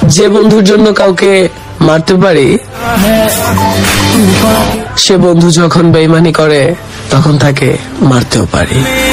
যে বন্ধুর জন্য কাউকে মারতে পারি, সে বন্ধু যখন বেঈমানি করে তখন তাকে মারতেও পারি।